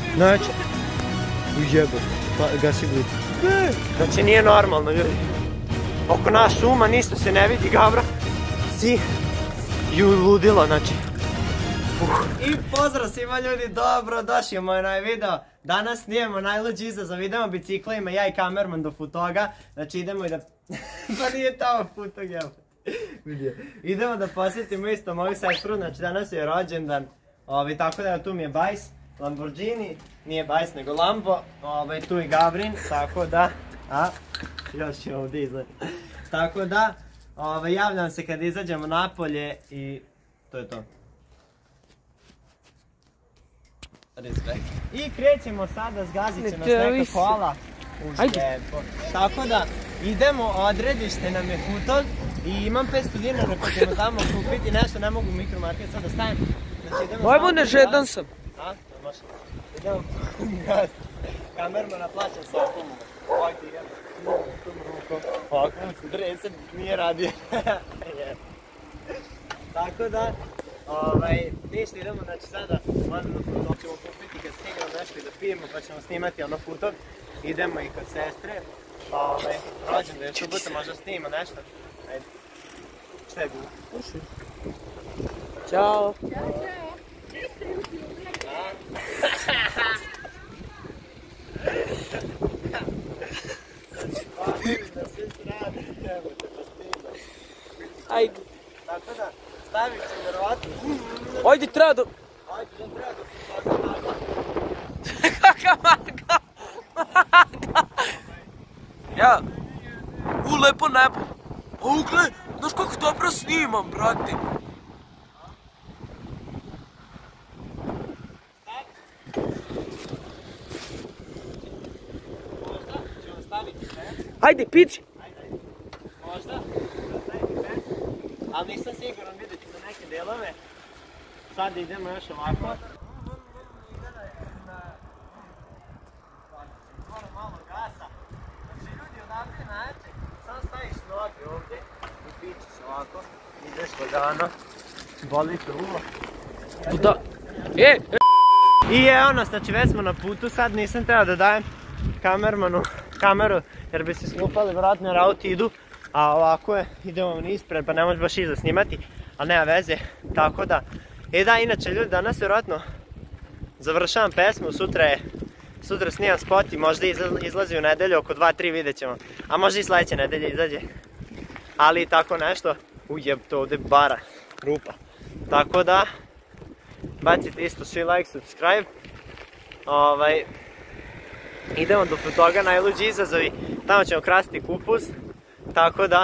Znači, ujebam, gasi glut. Znači nije normalno ljudi. Oko nas šuma, ništa se ne vidi, Gavra. Si ju ludilo, znači. I pozdrav svima ljudi, dobro došli u moj novi video. Danas snijemo najluđi izazov, idemo biciklima, ja i kamerman do Futoga. Znači idemo i da... Pa nije tamo Futog, evo. Idemo da posjetimo isto moju sestru, znači danas je rođendan. Tako da tu mi je bajs, Lamborghini, nije bajs nego Lambo. Tu i Gavrin, tako da... Još je ovdje izgleda. Tako da, javljam se kad izađemo napolje i to je to. Respekt. I krećemo sada, zgazit će nas neka kola. Tako da, idemo, odredište nam je Futog i imam 500 dinara pa ćemo tamo kupiti nešto, ne mogu u mikromarket sad da stavim. Mojmo ne žedan sam. Može. Idemo gaz. Kamermana plaćam sa kumom. Ovdje idemo. Ovako, dresen nije radio. Tako da, ništa idemo, znači sada ćemo kupiti kad stignemo nešto i da pijemo pa ćemo snimati ono Futog. Idemo i kod sestre, rođendan je subota, možda snimamo nešto. Ajde. Šta je bilo? Puši. Ćao. Ajde. Tako da, stavit ću vjerovatno. Ajde, treba do... Ajde, da treba do Futoga. Kaka maga! Ja. Lepo nebo. Gle, znaš kako dobro snimam, brate. Možda ćemo staviti sve. Ajde, pići. Možda ćemo staviti sve. Ali nisam siguran, vidjet ću za neke delove. Sad idemo još ovako. Moram malo gasa. Znači ljudi odavde nače, samo staviš noge ovdje i pičiš ovako. Ideš lagano. Boli te uvo. I evo nas, znači već smo na putu, sad nisam trebao da dajem kamermanu kameru jer bi se slupali vjerojatno jer auti idu. A ovako je, idemo ispred pa ne možeš baš iza snimati, ali nema veze, tako da. Da, inače ljudi, danas vjerojatno završavam pesmu, sutra snimam spot i možda izlazi u nedelju, oko 2-3 vidjet ćemo. A možda i sljedeće nedelje izađe. Ali tako nešto, ujeb to ovdje bara, rupa. Tako da, bacite isto svi like, subscribe. Idemo do Futoga, najluđi izazovi, tamo ćemo krasti kupus. Tako da,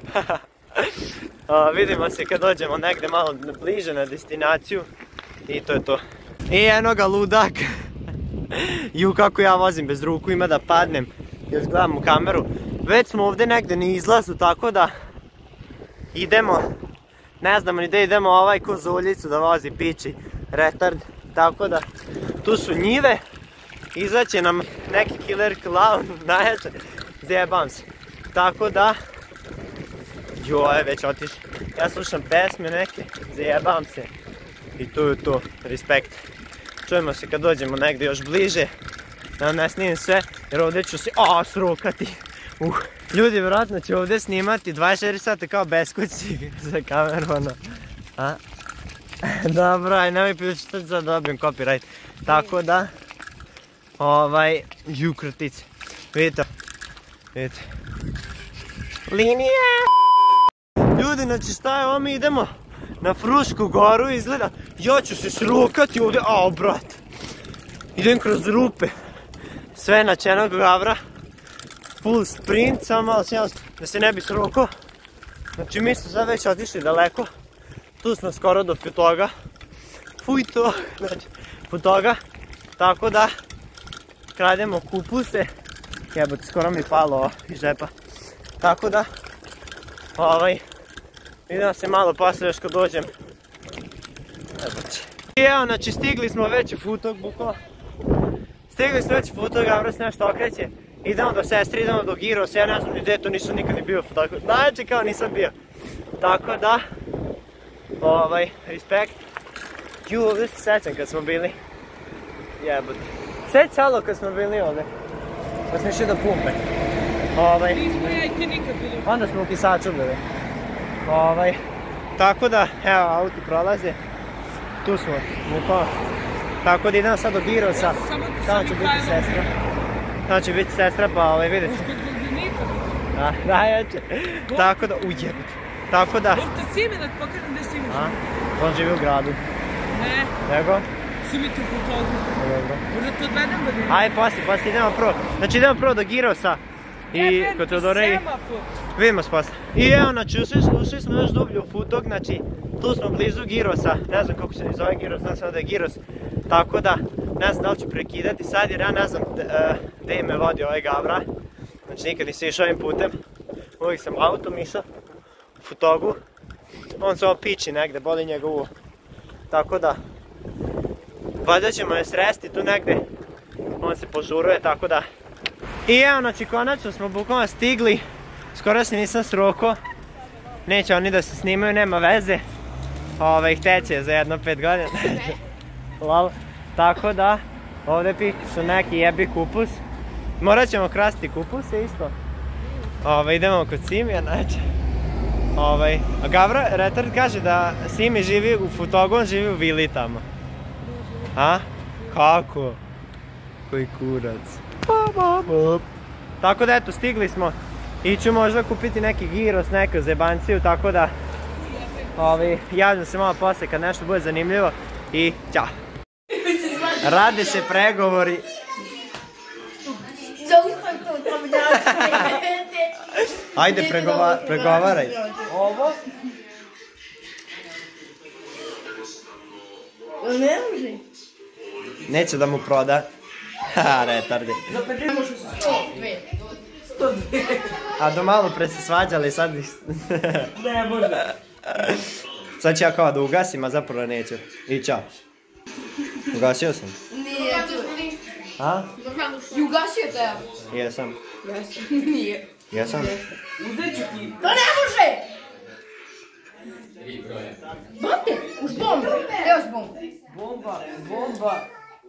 vidimo se kad dođemo negdje malo bliže na destinaciju. I to je to. I eno ga ludak. Ju kako ja vozim bez ruku, ima da padnem. Još gledam u kameru. Već smo ovdje negdje na izlazu, tako da idemo. Ne znamo ni da idemo ovaj Kozuljicu da vozi piči retard. Tako da, tu su njive. Izaće nam neki killer clown, najjače. Zjebam se. Tako da, joj, već otiš. Ja slušam pesme neke, zajebam se. I to je to, respekt. Čujemo se kad dođemo negdje još bliže. Da ne snimim sve, jer ovdje ću se srokati. Ljudi vjerojatno će ovdje snimati 24 sata kao beskućnik za kamermana. Dobro, aj nemoj pričati da dobijem copyright. Tako da, ju kratice. Vidite. Vidite. Linija! Ljudi, znači šta je ovo, mi idemo na Frušku goru, izgleda, ja ću se srokati ovdje, brat. Idem kroz rupe, sve načenog Gavra, full sprint, samo malo da se ne bi srokao. Znači mi smo sad već otišli daleko, tu smo skoro do Futoga, Futoga, tako da krademo kupuse, jebote, skoro mi palo iz žepa. Tako da, idemo se malo poslije još kad dođem. I evo, znači stigli smo već u Futog, bukvalno. Stigli smo već u Futog, Gavra se nešto okreće. Idemo do sestri, idemo do Giros, ja ne znam ni gdje, to nisam nikad ni bio u Futogu. Znači kao nisam bio. Tako da, respekt. Ju, ovdje se sećam kad smo bili. Jebote. Sjeć se Alo kad smo bili ovdje. Pa smo išli do pumpe. Nismo ja i ti nikad bili. Onda smo u Pisaču bili. Tako da, evo, auti prolaze. Tu smo, bukvalno. Tako da idemo sad do Girosa. Tamo će biti sestra. Tamo će biti sestra, pa vidjet ću. Da, ja će. Tako da, ujebit. Tako da... Ovdje Simi, da ti pokažem gdje Simi živi. On živi u gradu. Ne. Nego? Simi tu fotogu. Dobro. Možda te odvedem do njega. Ajde, poslije idemo prvo. Znači idemo prvo do Girosa. I kod Teodoreji. Vidimo se poslije. I evo, znači ušli smo još dublje u Futog, znači tu smo blizu Girosa. Ne znam kako se zove Giros, znam samo da je Giros. Tako da, ne znam da li ću prekidati sad jer ja ne znam gdje me vodi ovaj Gavra. Znači nikad nisam išao ovim putem. Uvijek sam autom išao u Futogu. On se ovo piči negdje, boli njega uvo. Tako da, valjda ćemo je sresti tu negdje. On se požuruje, tako da. I evo, znači konačno smo bukvalno stigli. Skoro se nisam sroko. Neće oni da se snimaju, nema veze. Hteće za jedno 5 godina. Lol. Tako da, ovdje pišu neki jebi kupus. Morat ćemo krasti kupuse isto. Idemo kod Simija, znači. A Gavra retard kaže da Simi živi u Futogu, on živi u vili tamo. A? Kako? Koji kurac. Tako da eto, stigli smo. Iću možda kupiti neki Giros, neku zebanciju, tako da javljam se malo poslije kad nešto bude zanimljivo i ćao. Rade se pregovori. Ajde, pregovaraj. Ovo? Ne može. Neće da mu proda. Ha, retardi. Za 50 može se 102. A do malo pre se svađali, sad... Ne može. Sad ću ja kao da ugasim, a zapravo neću. I čao. Ugasio sam. Nije. A? I ugasio te? Jesam. Nije. Jesam? Uzet ću ti. To ne može! Brate, už bomba. Evo s bomba. Bomba.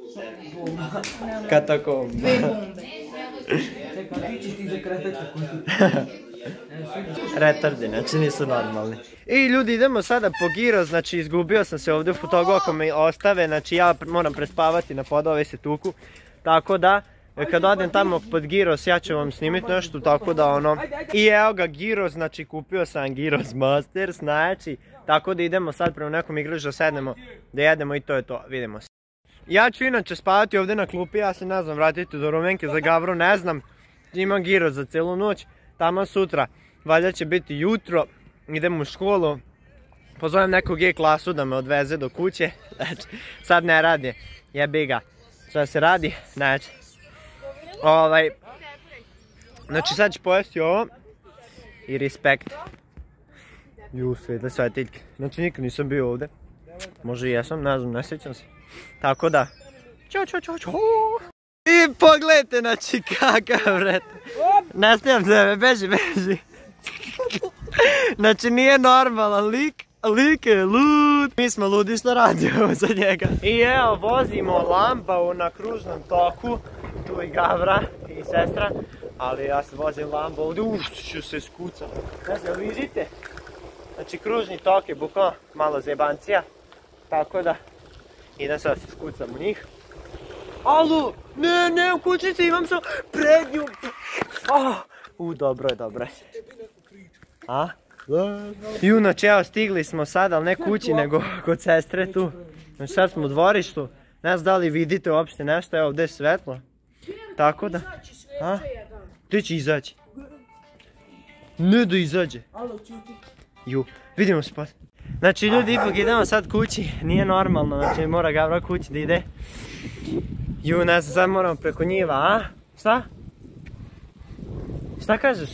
Katakomba. Dve bombe. Čekaj, ti ćeš ti zakretati tako ti. Retardi, znači nisu normalni. I ljudi, idemo sada po Giros, znači izgubio sam se ovdje u Futogu ako me ostave, znači ja moram prespavati na podu, ove se tuku. Tako da, kad odem tamo pod Giros, ja ću vam snimiti nešto, tako da ono... I evo ga Giros, znači kupio sam Giros Masters, znači... Tako da idemo sad prema nekom igralištu, sednemo, da jedemo i to je to, vidimo se. Ja ću inače spavati ovdje na klupi, ja se ne znam vratiti do Rumenke za Gavru, ne znam. Imam Giros za cijelu noć, tamo sutra, valjda će biti jutro, idem u školu. Pozovem nekog E-klasu da me odveze do kuće, znači sad ne radi, jebi ga. Šta se radi, znači. Znači sad ću pojesti ovo i respekt. Ju, svijetle svetiljke. Znači nikad nisam bio ovdje. Možda i jesam, ne znam, ne sjećam se. Tako da. Ćao. I pogledajte, znači kakav vret. Ne snimam tebe, beži. Znači nije normalan lik je lud. Mi smo ludi što radimo za njega. I evo, vozimo Lambau na kružnom toku. Tu i Gavra i sestra. Ali ja se vozim Lambau ovdje, ću se skucam. Ne znam, vidite? Znači kružni tok je bukvalno malo zebancija. Tako da, idem sad se skucam u njih. Alo, ne, u kućnici imam sam prednju. Dobro je. A? I znači evo stigli smo sad, ali ne kući nego kod sestre tu. Znači sad smo u dvorištu. Ne znam da li vidite uopšte nešto, evo ovdje je svetlo. Tako da. A? Gdje će izaći? Ne da izađe. Ju, vidimo se poslije. Znači ljudi, ipak idemo sad kući, nije normalno, znači mora Gavra kući da ide. Ju, ne znam, sad moramo preko njiva, a? Šta? Šta kažeš?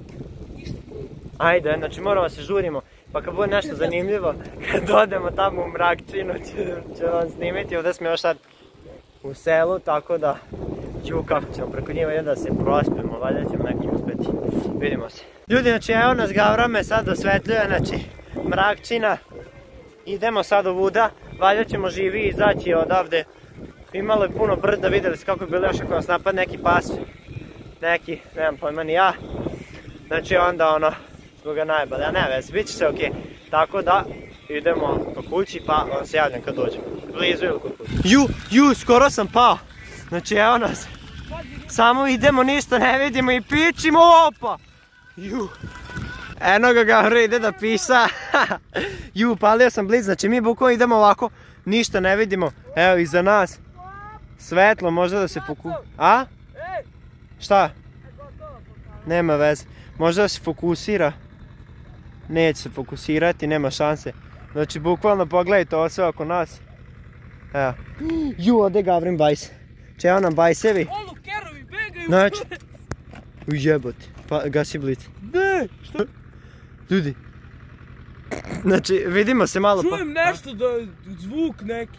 Ajde, znači moramo se žurimo, pa kad bude nešto zanimljivo, kad odemo tamo u Mrakčinu ću vam snimiti, ovdje smo još sad u selu, tako da, ju, kako ćemo preko njiva da se prospemo, valjda ćemo neki uspjeti, vidimo se. Ljudi, znači evo nas Gavra me sad osvetljuje, znači Mrakčina, idemo sad ovuda, valjda ćemo živi izaći odavde Imalo je puno brda, vidjeli ste kako je bilo još ako nas napad neki pas. Neki, nemam pojma ni ja. Znači onda ono, zbog ga najbolje, a ne vezi, bit će se okej. Tako da, idemo po kući pa vam se javljam kad dođem. Blizu ili kod kući. Ju, skoro sam pao. Znači evo nas. Samo idemo, ništa ne vidimo i pičimo, opa! Ju. Eno ga ide da pisa. Ju, palio sam blizu, znači mi bukvalno idemo ovako, ništa ne vidimo. Evo iza nas. Svetlo, možda da se A? Šta? Nema veze. Možda da se fokusira. Neće se fokusirati, nema šanse. Znači bukvalno pogledajte ovo sve oko nas. Evo. Ju, ode Gavrin bajs. Čeo nam bajsevi. Olu, kerovi, begaju. Znači. Ujebote. Pa gasi blic. Ne, što? Ljudi. Znači, vidimo se malo pa... Čujem nešto da zvuk neki.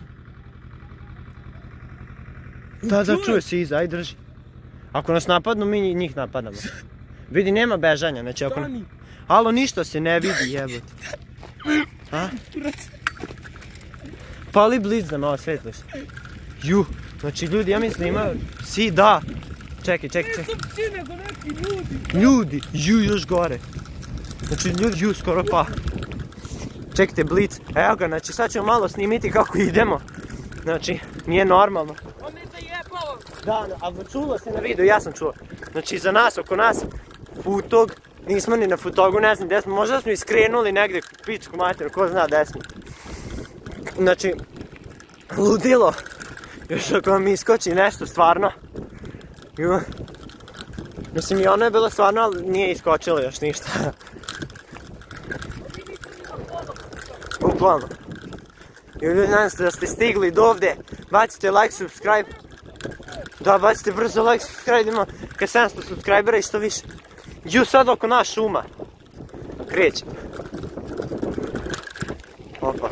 Da, čuje se iza, aj drži. Ako nas napadnu, mi njih napadamo. Vidi, nema bežanja, znači ako... Stani. Alo, ništa se ne vidi, jebote. A? Pali blic da malo svetliš. Ju, znači ljudi, ja mislim ima... Si, da. Čekaj. Nisam psi nego neki ljudi. Ljudi, ju, još gore. Znači ljudi, ju, skoro pa. Čekajte, blic. Evo ga, znači sad ćemo malo snimiti kako idemo. Znači, nije normalno. On je zajebao. Da, ali čulo se na video, ja sam čuo. Znači, za nas, oko nas, Futog, nismo ni na Futogu, ne znam gdje smo, možda smo iskrenuli negdje, pičku materiju, ko zna gdje smo. Znači, ludilo. Još ako vam iskoči nešto, stvarno. Mislim, i ono je bilo stvarno, ali nije iskočilo još ništa. Bukvalno. I ljudi, nadam se da ste stigli do ovdje. Bacite like, subscribe. Da, bacite brzo like, subscribe, idemo ka 700 subscribera i što više. Ju, sad oko nas šuma. Kreće. Opa.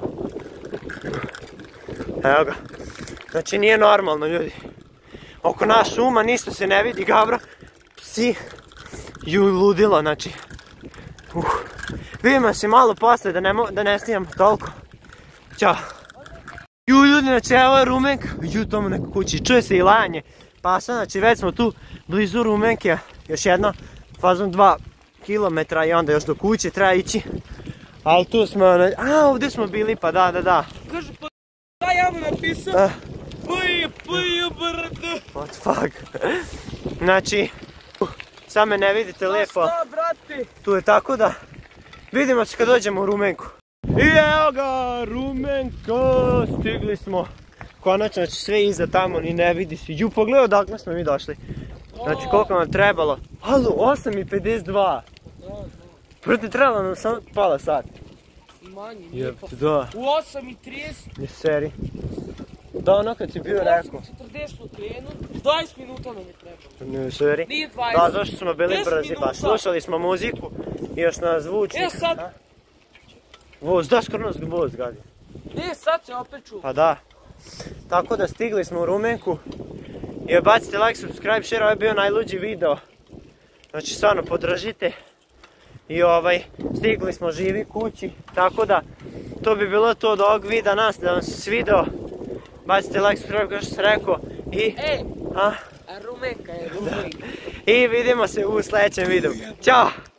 Evo ga. Znači nije normalno, ljudi. Oko nas šuma, ništa se ne vidi, Gavro. Psi. Ju, ludilo, znači. Vidimo se malo posle da ne snimam toliko. Ćao. Ju, ljudi, znači evo je Rumenka. Ju, tamo neko kući. Čuje se i lajanje pasa, znači već smo tu blizu Rumenke. Još jedno, fazom 2 km i onda još do kuće treba ići. Ali tu smo, ovdje smo bili, pa da. Kaže, pa da ja mu napisao. Puje brdo. What fuck. Znači, sad me ne vidite lijepo. Šta, brate? Tu je tako da vidimo se kad dođemo u Rumenku. I evo ga, Rumenko, stigli smo. Konačno, znači sve iza tamo, ni ne vidi se. Ju, pogledaj odakle smo mi došli. Znači koliko nam trebalo. Alo, 8:52. Proti trebalo nam samo pola sata. Manje, nije pa. Da. U 8:30. Je seri. Da, ono kad si bio rekao. 40 smo krenuli, 20 minuta nam je trebalo. Ne, seri. Nije 20. Da, zašto smo bili brzi baš. Slušali smo muziku i još na zvučnik. Evo sad. Voz, da, skoro nas voz gadi. Ne, sad se opet čuva. Pa da. Tako da stigli smo u Rumenku. I bacite like, subscribe, share, ovo je bio najluđi video. Znači stvarno podržite. I stigli smo živi kući. Tako da, to bi bilo to od ovog videa nas, da vam se svidao. Bacite like, subscribe, kao što sam rekao. I... Rumenka je Rumenka. I vidimo se u sljedećem videu. Ćao!